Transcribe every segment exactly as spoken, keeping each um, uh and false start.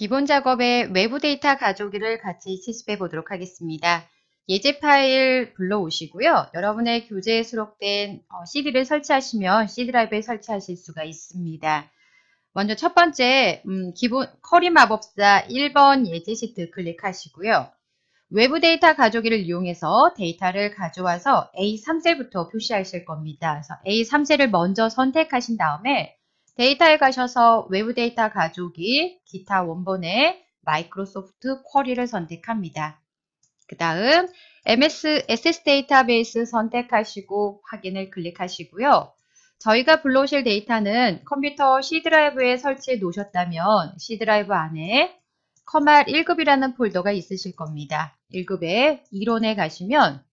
기본 작업에 외부 데이터 가져오기를 같이 실습해 보도록 하겠습니다. 예제 파일 불러오시고요. 여러분의 교재에 수록된 씨디를 설치하시면 씨 드라이브에 설치하실 수가 있습니다. 먼저 첫 번째 음, 기본 커리 마법사 일 번 예제 시트 클릭하시고요. 외부 데이터 가져오기를 이용해서 데이터를 가져와서 에이 삼 셀부터 표시하실 겁니다. 그래서 에이 삼 셀을 먼저 선택하신 다음에 데이터에 가셔서 외부 데이터 가져오기, 기타 원본에 마이크로소프트 쿼리를 선택합니다. 그 다음 엠에스 에스에스 데이터베이스 선택하시고 확인을 클릭하시고요. 저희가 불러오실 데이터는 컴퓨터 C 드라이브에 설치해 놓으셨다면 C 드라이브 안에 커말 일 급이라는 폴더가 있으실 겁니다. 일 급에 이론에 가시면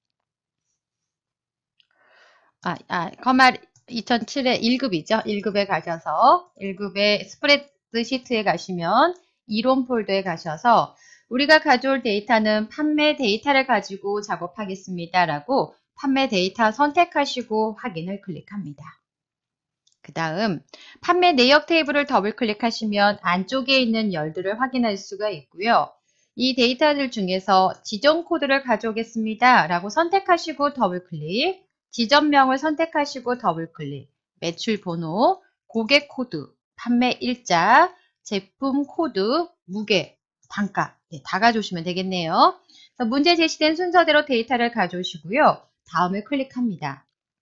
아, 아 커말 이천칠의 일 급이죠. 일 급에 가셔서 일 급의 스프레드 시트에 가시면 이론 폴더에 가셔서 우리가 가져올 데이터는 판매 데이터를 가지고 작업하겠습니다. 라고 판매 데이터 선택하시고 확인을 클릭합니다. 그 다음 판매 내역 테이블을 더블 클릭하시면 안쪽에 있는 열들을 확인할 수가 있고요. 이 데이터들 중에서 지정 코드를 가져오겠습니다. 라고 선택하시고 더블 클릭, 지점명을 선택하시고 더블 클릭, 매출 번호, 고객 코드, 판매 일자, 제품 코드, 무게, 단가 네, 다 가져오시면 되겠네요. 문제 제시된 순서대로 데이터를 가져오시고요. 다음을 클릭합니다.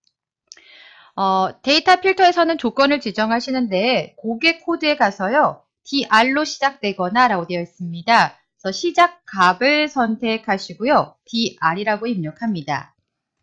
어, 데이터 필터에서는 조건을 지정하시는데 고객 코드에 가서요. 디알로 시작되거나 라고 되어 있습니다. 그래서 시작 값을 선택하시고요. 디알이라고 입력합니다.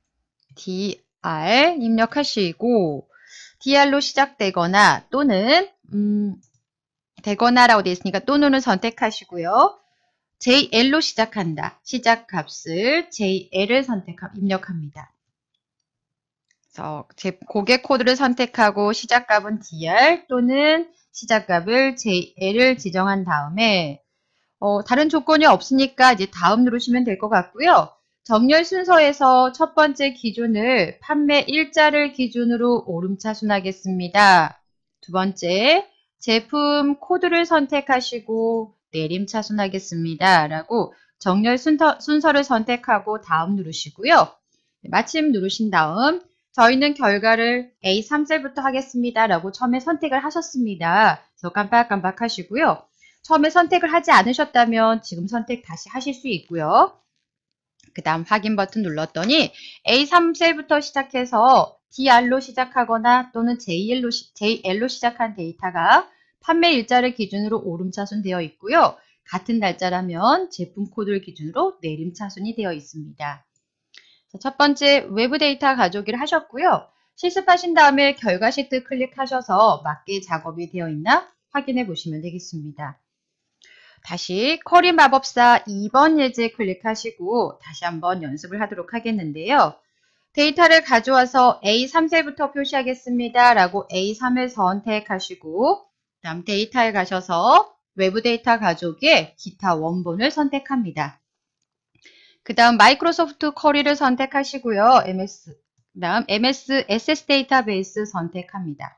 디알 입력하시고 디알로 시작되거나 또는 음, 되거나 라고 되어 있으니까 또는을 선택하시고요. 제이엘로 시작한다. 시작 값을 제이엘을 선택 입력합니다. 그래서 제 고객 코드를 선택하고 시작값은 디알 또는 시작값을 제이엘을 지정한 다음에 어, 다른 조건이 없으니까 이제 다음 누르시면 될 것 같고요. 정렬 순서에서 첫 번째 기준을 판매 일자를 기준으로 오름차순하겠습니다. 두 번째 제품 코드를 선택하시고 내림차순하겠습니다. 라고 정렬 순서, 순서를 선택하고 다음 누르시고요. 마침 누르신 다음 저희는 결과를 에이 삼 셀부터 하겠습니다. 라고 처음에 선택을 하셨습니다. 그래서 깜빡깜빡 하시고요. 처음에 선택을 하지 않으셨다면 지금 선택 다시 하실 수 있고요. 그 다음 확인 버튼 눌렀더니 에이 삼 셀부터 시작해서 디알로 시작하거나 또는 제이엘로, 제이엘로 시작한 데이터가 판매 일자를 기준으로 오름차순 되어 있고요. 같은 날짜라면 제품 코드를 기준으로 내림차순이 되어 있습니다. 첫 번째 외부 데이터 가져오기를 하셨고요. 실습하신 다음에 결과 시트 클릭하셔서 맞게 작업이 되어 있나 확인해 보시면 되겠습니다. 다시 커리 마법사 이 번 예제 클릭하시고 다시 한번 연습을 하도록 하겠는데요. 데이터를 가져와서 에이 삼 셀부터 표시하겠습니다. 라고 에이 삼을 선택하시고 다음 데이터에 가셔서 외부 데이터 가져오기에 기타 원본을 선택합니다. 그 다음 마이크로소프트 쿼리를 선택하시고요. 엠에스, 그 다음 엠에스 에스에스 데이터베이스 선택합니다.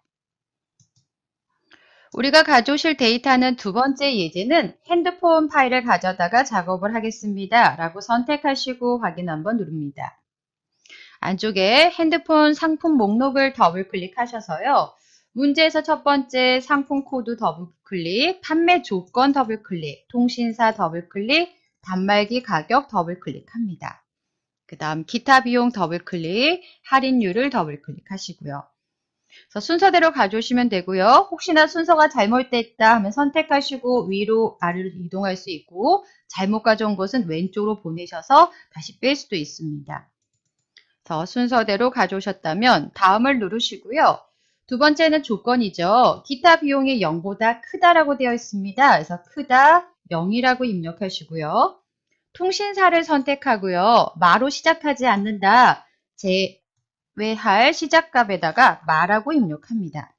우리가 가져오실 데이터는 두 번째 예제는 핸드폰 파일을 가져다가 작업을 하겠습니다. 라고 선택하시고 확인 한번 누릅니다. 안쪽에 핸드폰 상품 목록을 더블 클릭하셔서요. 문제에서 첫 번째 상품 코드 더블 클릭, 판매 조건 더블 클릭, 통신사 더블 클릭, 단말기 가격 더블 클릭합니다. 그 다음 기타 비용 더블 클릭, 할인율을 더블 클릭하시고요. 그래서 순서대로 가져오시면 되고요. 혹시나 순서가 잘못됐다 하면 선택하시고 위로 아래로 이동할 수 있고 잘못 가져온 것은 왼쪽으로 보내셔서 다시 뺄 수도 있습니다. 그래서 순서대로 가져오셨다면 다음을 누르시고요. 두 번째는 조건이죠. 기타 비용이 영보다 크다라고 되어 있습니다. 그래서 크다 영이라고 입력하시고요. 통신사를 선택하고요. 마로 시작하지 않는다. 제외할 시작값에다가 마라고 입력합니다.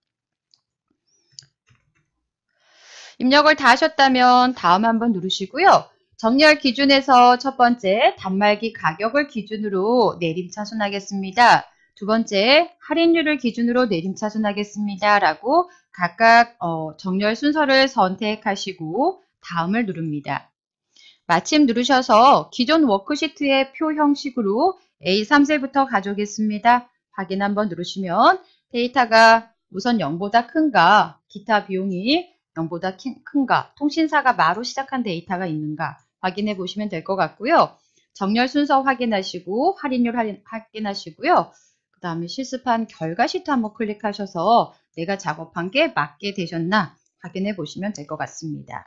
입력을 다 하셨다면 다음 한번 누르시고요. 정렬 기준에서 첫 번째 단말기 가격을 기준으로 내림차순하겠습니다. 두 번째, 할인율을 기준으로 내림차순하겠습니다. 라고 각각 어, 정렬 순서를 선택하시고 다음을 누릅니다. 마침 누르셔서 기존 워크시트의 표 형식으로 에이 삼 셀부터 가져오겠습니다. 확인 한번 누르시면 데이터가 우선 영보다 큰가, 기타 비용이 영보다 큰가, 통신사가 마로 시작한 데이터가 있는가 확인해 보시면 될 것 같고요. 정렬 순서 확인하시고 할인율 확인하시고요. 그 다음에 실습한 결과 시트 한번 클릭하셔서 내가 작업한 게 맞게 되셨나 확인해 보시면 될 것 같습니다.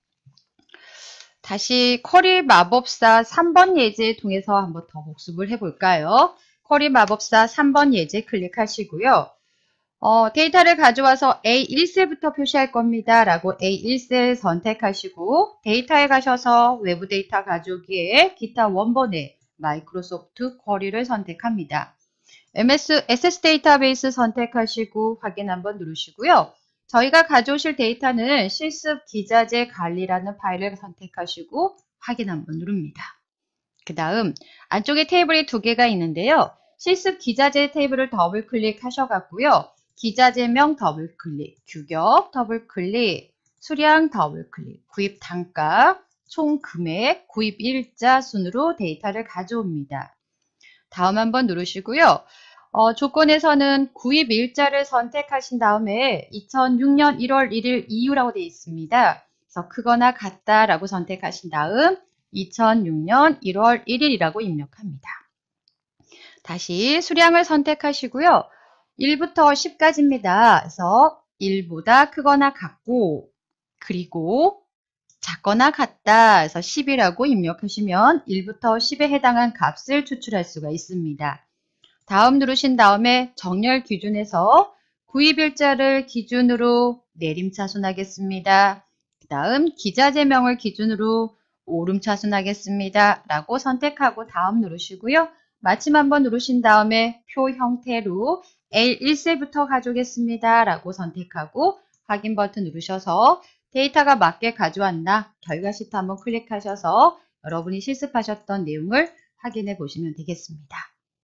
다시 쿼리 마법사 삼 번 예제 통해서 한번 더 복습을 해볼까요? 쿼리 마법사 삼 번 예제 클릭하시고요. 어, 데이터를 가져와서 에이 일 셀부터 표시할 겁니다. 라고 에이 일 셀 선택하시고 데이터에 가셔서 외부 데이터 가져오기에 기타 원본의 마이크로소프트 쿼리를 선택합니다. 엠에스 에스에스 데이터베이스 선택하시고 확인 한번 누르시고요. 저희가 가져오실 데이터는 실습 기자재 관리라는 파일을 선택하시고 확인 한번 누릅니다. 그 다음 안쪽에 테이블이 두 개가 있는데요. 실습 기자재 테이블을 더블 클릭하셔갖고요. 기자재명 더블 클릭, 규격 더블 클릭, 수량 더블 클릭, 구입 단가, 총 금액, 구입 일자 순으로 데이터를 가져옵니다. 다음 한번 누르시고요. 어, 조건에서는 구입 일자를 선택하신 다음에 이천육 년 일월 일일 이후라고 되어 있습니다. 그래서 크거나 같다라고 선택하신 다음 이천육 년 일월 일일이라고 입력합니다. 다시 수량을 선택하시고요. 일부터 십까지입니다. 그래서 일보다 크거나 같고 그리고 작거나 같다 해서 십이라고 입력하시면 일부터 십에 해당한 값을 추출할 수가 있습니다. 다음 누르신 다음에 정렬 기준에서 구입일자를 기준으로 내림차순하겠습니다. 그 다음 기자재명을 기준으로 오름차순하겠습니다. 라고 선택하고 다음 누르시고요. 마침 한번 누르신 다음에 표 형태로 에이 일 셀부터 가져오겠습니다. 라고 선택하고 확인 버튼 누르셔서 데이터가 맞게 가져왔나 결과 시트 한번 클릭하셔서 여러분이 실습하셨던 내용을 확인해 보시면 되겠습니다.